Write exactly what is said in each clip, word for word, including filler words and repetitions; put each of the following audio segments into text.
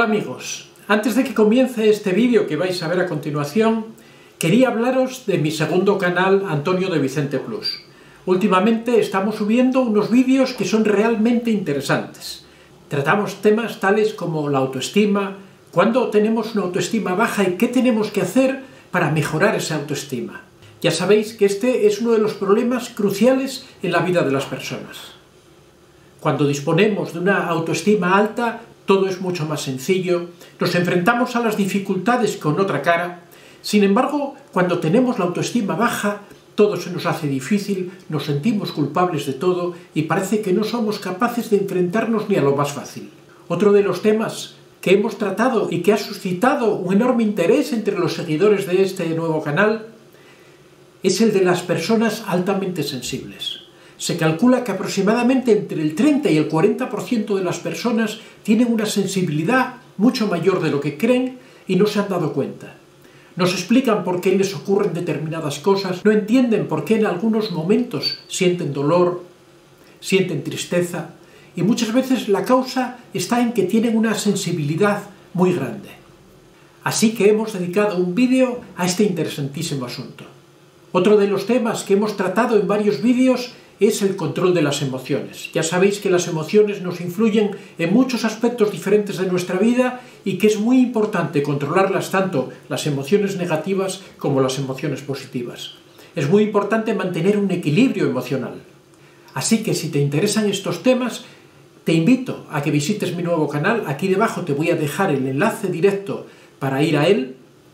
amigos, antes de que comience este vídeo que vais a ver a continuación, quería hablaros de mi segundo canal, Antonio de Vicente Plus. Últimamente estamos subiendo unos vídeos que son realmente interesantes. Tratamos temas tales como la autoestima, cuándo tenemos una autoestima baja y qué tenemos que hacer para mejorar esa autoestima. Ya sabéis que este es uno de los problemas cruciales en la vida de las personas. Cuando disponemos de una autoestima alta, todo es mucho más sencillo, nos enfrentamos a las dificultades con otra cara. Sin embargo, cuando tenemos la autoestima baja, todo se nos hace difícil, nos sentimos culpables de todo y parece que no somos capaces de enfrentarnos ni a lo más fácil. Otro de los temas que hemos tratado y que ha suscitado un enorme interés entre los seguidores de este nuevo canal es el de las personas altamente sensibles. Se calcula que aproximadamente entre el treinta y el cuarenta por ciento de las personas tienen una sensibilidad mucho mayor de lo que creen y no se han dado cuenta. Nos explican por qué les ocurren determinadas cosas, no entienden por qué en algunos momentos sienten dolor, sienten tristeza, y muchas veces la causa está en que tienen una sensibilidad muy grande. Así que hemos dedicado un vídeo a este interesantísimo asunto. Otro de los temas que hemos tratado en varios vídeos es el control de las emociones. Ya sabéis que las emociones nos influyen en muchos aspectos diferentes de nuestra vida y que es muy importante controlarlas, tanto las emociones negativas como las emociones positivas. Es muy importante mantener un equilibrio emocional. Así que si te interesan estos temas, te invito a que visites mi nuevo canal. Aquí debajo te voy a dejar el enlace directo para ir a él.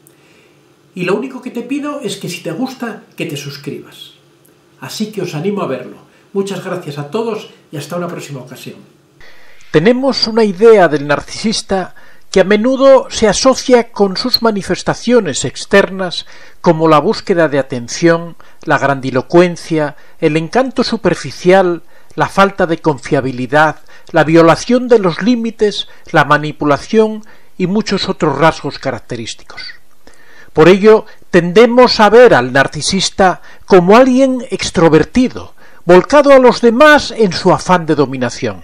Y lo único que te pido es que si te gusta, que te suscribas. Así que os animo a verlo. Muchas gracias a todos y hasta una próxima ocasión. Tenemos una idea del narcisista que a menudo se asocia con sus manifestaciones externas como la búsqueda de atención, la grandilocuencia, el encanto superficial, la falta de confiabilidad, la violación de los límites, la manipulación y muchos otros rasgos característicos. Por ello, tendemos a ver al narcisista como alguien extrovertido, volcado a los demás en su afán de dominación.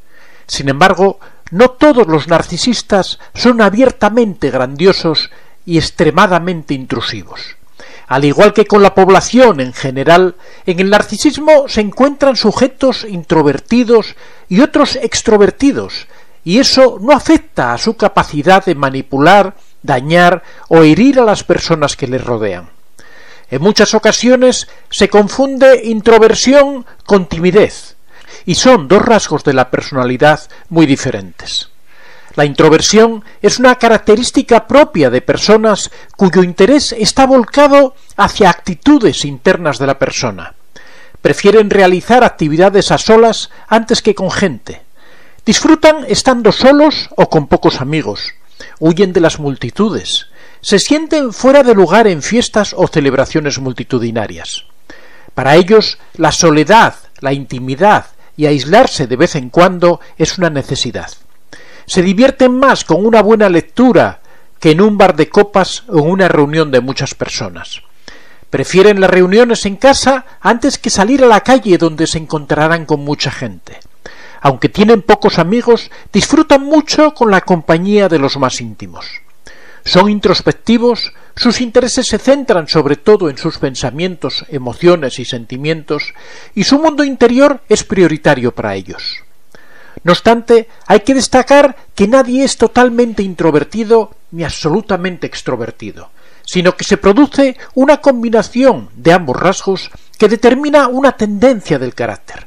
Sin embargo, no todos los narcisistas son abiertamente grandiosos y extremadamente intrusivos. Al igual que con la población en general, en el narcisismo se encuentran sujetos introvertidos y otros extrovertidos, y eso no afecta a su capacidad de manipular, dañar o herir a las personas que les rodean. En muchas ocasiones se confunde introversión con timidez, y son dos rasgos de la personalidad muy diferentes. La introversión es una característica propia de personas cuyo interés está volcado hacia actitudes internas de la persona. Prefieren realizar actividades a solas antes que con gente. Disfrutan estando solos o con pocos amigos. Huyen de las multitudes, se sienten fuera de lugar en fiestas o celebraciones multitudinarias. Para ellos, la soledad, la intimidad y aislarse de vez en cuando es una necesidad. Se divierten más con una buena lectura que en un bar de copas o en una reunión de muchas personas. Prefieren las reuniones en casa antes que salir a la calle donde se encontrarán con mucha gente. Aunque tienen pocos amigos, disfrutan mucho con la compañía de los más íntimos. Son introspectivos, sus intereses se centran sobre todo en sus pensamientos, emociones y sentimientos, y su mundo interior es prioritario para ellos. No obstante, hay que destacar que nadie es totalmente introvertido ni absolutamente extrovertido, sino que se produce una combinación de ambos rasgos que determina una tendencia del carácter.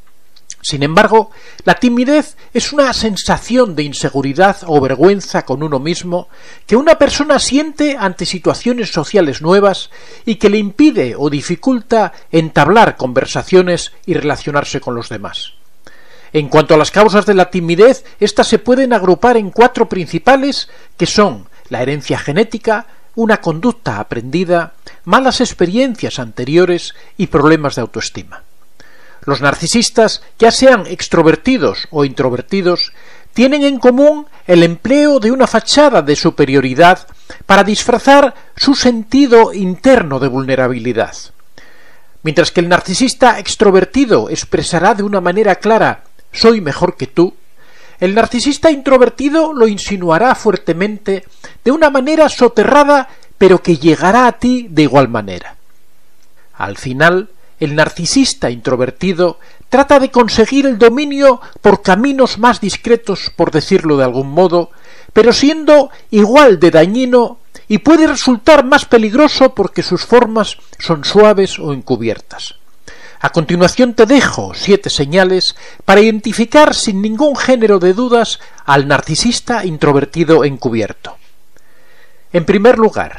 Sin embargo, la timidez es una sensación de inseguridad o vergüenza con uno mismo que una persona siente ante situaciones sociales nuevas y que le impide o dificulta entablar conversaciones y relacionarse con los demás. En cuanto a las causas de la timidez, éstas se pueden agrupar en cuatro principales, que son la herencia genética, una conducta aprendida, malas experiencias anteriores y problemas de autoestima. Los narcisistas, ya sean extrovertidos o introvertidos, tienen en común el empleo de una fachada de superioridad para disfrazar su sentido interno de vulnerabilidad. Mientras que el narcisista extrovertido expresará de una manera clara «soy mejor que tú», El narcisista introvertido lo insinuará fuertemente de una manera soterrada, pero que llegará a ti de igual manera. Al final, el narcisista introvertido trata de conseguir el dominio por caminos más discretos, por decirlo de algún modo, pero siendo igual de dañino y puede resultar más peligroso porque sus formas son suaves o encubiertas. A continuación te dejo siete señales para identificar sin ningún género de dudas al narcisista introvertido encubierto. En primer lugar,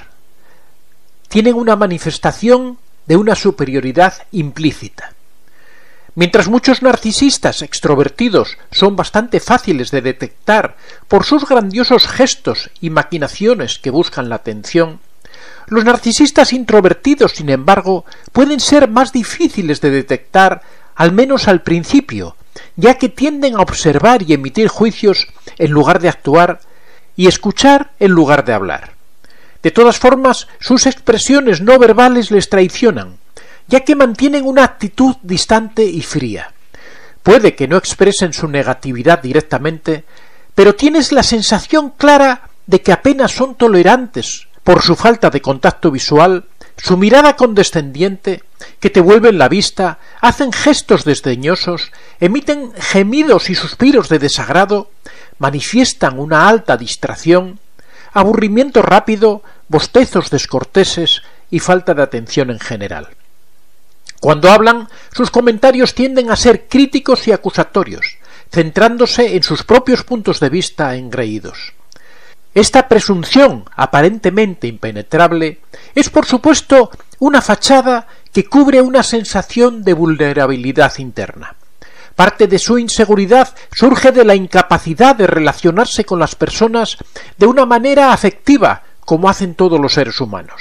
tienen una manifestación de una superioridad implícita. Mientras muchos narcisistas extrovertidos son bastante fáciles de detectar por sus grandiosos gestos y maquinaciones que buscan la atención, los narcisistas introvertidos, sin embargo, pueden ser más difíciles de detectar, al menos al principio, ya que tienden a observar y emitir juicios en lugar de actuar y escuchar en lugar de hablar. De todas formas, sus expresiones no verbales les traicionan, ya que mantienen una actitud distante y fría. Puede que no expresen su negatividad directamente, pero tienes la sensación clara de que apenas son tolerantes por su falta de contacto visual, su mirada condescendiente, que te vuelven la vista, hacen gestos desdeñosos, emiten gemidos y suspiros de desagrado, manifiestan una alta distracción, aburrimiento rápido, bostezos descorteses y falta de atención en general. Cuando hablan, sus comentarios tienden a ser críticos y acusatorios, centrándose en sus propios puntos de vista engreídos. Esta presunción aparentemente impenetrable es, por supuesto, una fachada que cubre una sensación de vulnerabilidad interna. Parte de su inseguridad surge de la incapacidad de relacionarse con las personas de una manera afectiva, como hacen todos los seres humanos.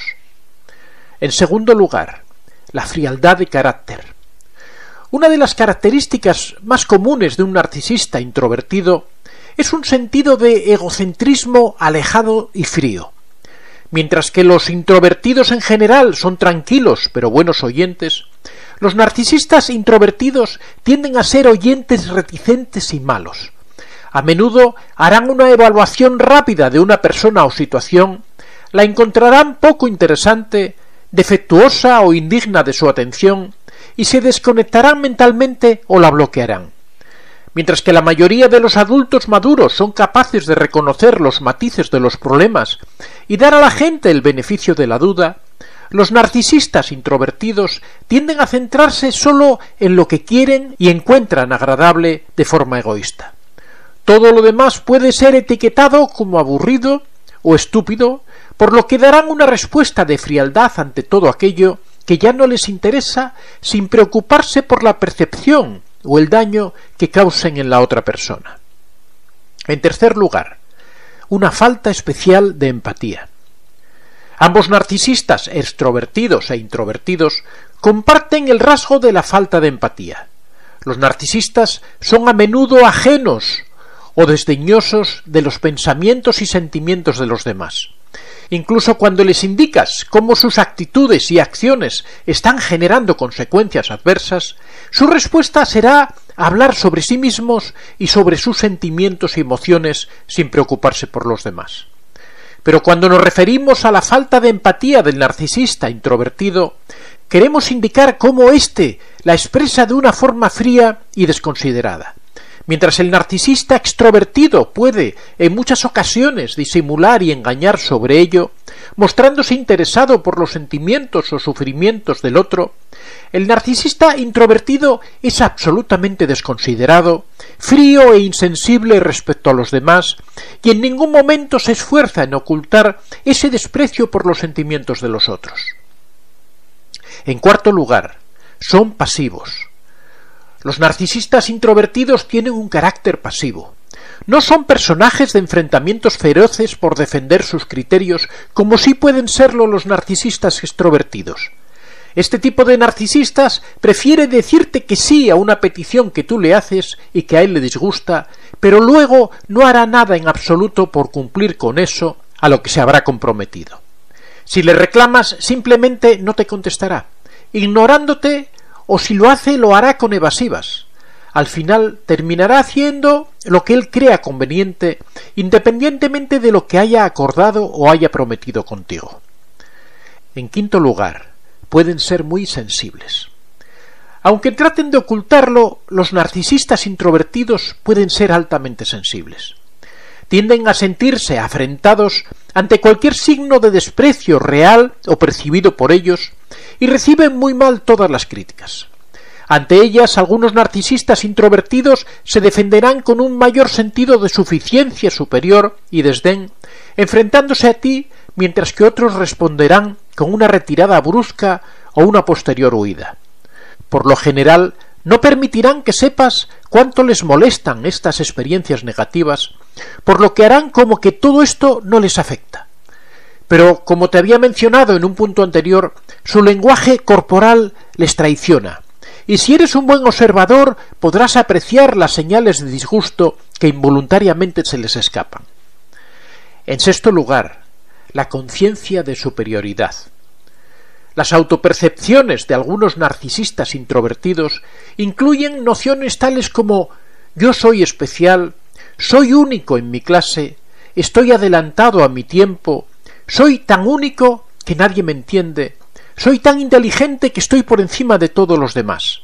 En segundo lugar, la frialdad de carácter. Una de las características más comunes de un narcisista introvertido es un sentido de egocentrismo alejado y frío. Mientras que los introvertidos en general son tranquilos pero buenos oyentes, los narcisistas introvertidos tienden a ser oyentes reticentes y malos. A menudo harán una evaluación rápida de una persona o situación, la encontrarán poco interesante, defectuosa o indigna de su atención, y se desconectarán mentalmente o la bloquearán. Mientras que la mayoría de los adultos maduros son capaces de reconocer los matices de los problemas y dar a la gente el beneficio de la duda, los narcisistas introvertidos tienden a centrarse solo en lo que quieren y encuentran agradable de forma egoísta. Todo lo demás puede ser etiquetado como aburrido o estúpido, por lo que darán una respuesta de frialdad ante todo aquello que ya no les interesa, sin preocuparse por la percepción o el daño que causen en la otra persona. En tercer lugar, una falta especial de empatía. Ambos narcisistas, extrovertidos e introvertidos, comparten el rasgo de la falta de empatía. Los narcisistas son a menudo ajenos o desdeñosos de los pensamientos y sentimientos de los demás. Incluso cuando les indicas cómo sus actitudes y acciones están generando consecuencias adversas, su respuesta será hablar sobre sí mismos y sobre sus sentimientos y emociones sin preocuparse por los demás. Pero cuando nos referimos a la falta de empatía del narcisista introvertido, queremos indicar cómo éste la expresa de una forma fría y desconsiderada. Mientras el narcisista extrovertido puede, en muchas ocasiones, disimular y engañar sobre ello, mostrándose interesado por los sentimientos o sufrimientos del otro, el narcisista introvertido es absolutamente desconsiderado, frío e insensible respecto a los demás, y en ningún momento se esfuerza en ocultar ese desprecio por los sentimientos de los otros. En cuarto lugar, son pasivos. Los narcisistas introvertidos tienen un carácter pasivo. No son personajes de enfrentamientos feroces por defender sus criterios como sí pueden serlo los narcisistas extrovertidos. Este tipo de narcisistas prefiere decirte que sí a una petición que tú le haces y que a él le disgusta, pero luego no hará nada en absoluto por cumplir con eso a lo que se habrá comprometido. Si le reclamas, simplemente no te contestará, ignorándote, o si lo hace lo hará con evasivas. al final terminará haciendo lo que él crea conveniente, independientemente de lo que haya acordado o haya prometido contigo. En quinto lugar, pueden ser muy sensibles. Aunque traten de ocultarlo, los narcisistas introvertidos pueden ser altamente sensibles. Tienden a sentirse afrentados ante cualquier signo de desprecio real o percibido por ellos y reciben muy mal todas las críticas. Ante ellas, algunos narcisistas introvertidos se defenderán con un mayor sentido de suficiencia superior y desdén, enfrentándose a ti, mientras que otros responderán con una retirada brusca o una posterior huida. Por lo general, no permitirán que sepas cuánto les molestan estas experiencias negativas, por lo que harán como que todo esto no les afecta. Pero, como te había mencionado en un punto anterior, su lenguaje corporal les traiciona, y si eres un buen observador podrás apreciar las señales de disgusto que involuntariamente se les escapan. En sexto lugar, la conciencia de superioridad. Las autopercepciones de algunos narcisistas introvertidos incluyen nociones tales como yo soy especial, soy único en mi clase, estoy adelantado a mi tiempo, soy tan único que nadie me entiende, soy tan inteligente que estoy por encima de todos los demás.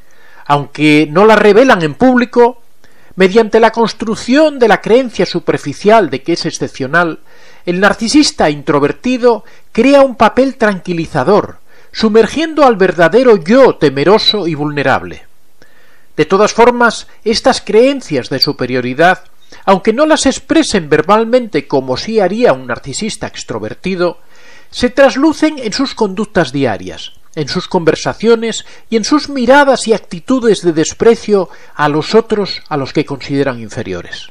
Aunque no la revelan en público, mediante la construcción de la creencia superficial de que es excepcional, el narcisista introvertido crea un papel tranquilizador, sumergiendo al verdadero yo temeroso y vulnerable. De todas formas, estas creencias de superioridad, aunque no las expresen verbalmente como sí haría un narcisista extrovertido, se traslucen en sus conductas diarias, en sus conversaciones y en sus miradas y actitudes de desprecio a los otros a los que consideran inferiores.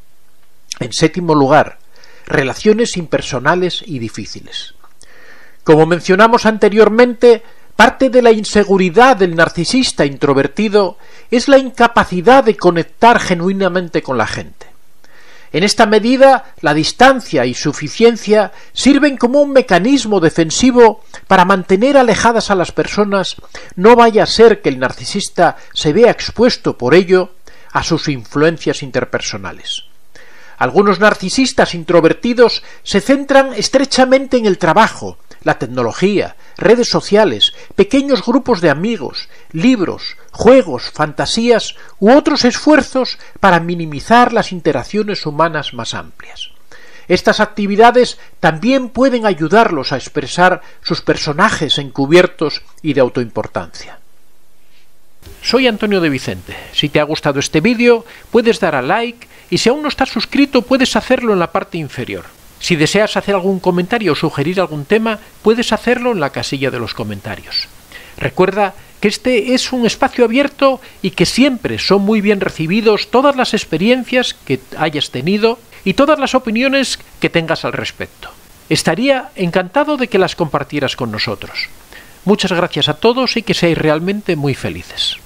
En séptimo lugar, relaciones impersonales y difíciles. Como mencionamos anteriormente, parte de la inseguridad del narcisista introvertido es la incapacidad de conectar genuinamente con la gente. En esta medida, la distancia y suficiencia sirven como un mecanismo defensivo para mantener alejadas a las personas, no vaya a ser que el narcisista se vea expuesto por ello a sus influencias interpersonales. Algunos narcisistas introvertidos se centran estrechamente en el trabajo, la tecnología, redes sociales, pequeños grupos de amigos, libros, juegos, fantasías u otros esfuerzos para minimizar las interacciones humanas más amplias. Estas actividades también pueden ayudarlos a expresar sus personajes encubiertos y de autoimportancia. Soy Antonio de Vicente. Si te ha gustado este vídeo, puedes dar a like y si aún no estás suscrito, puedes hacerlo en la parte inferior. Si deseas hacer algún comentario o sugerir algún tema, puedes hacerlo en la casilla de los comentarios. Recuerda que este es un espacio abierto y que siempre son muy bien recibidos todas las experiencias que hayas tenido y todas las opiniones que tengas al respecto. Estaría encantado de que las compartieras con nosotros. Muchas gracias a todos y que seáis realmente muy felices.